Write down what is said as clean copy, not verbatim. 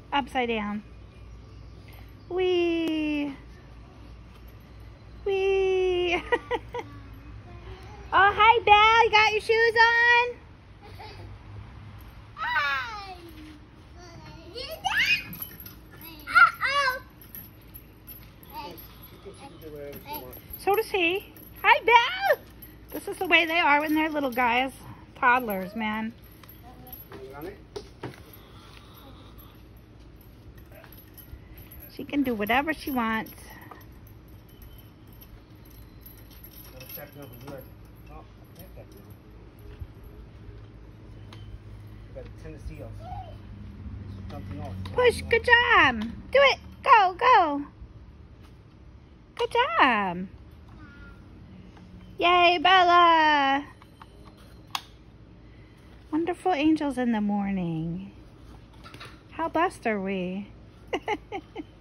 Upside down. Wee. Wee. Oh, hi, Belle. You got your shoes on? So does he. Hi, Belle. This is the way they are when they're little guys. Toddlers, man. She can do whatever she wants. Push, good job. Do it. Go, go. Good job. Yay, Bella. Wonderful angels in the morning. How blessed are we?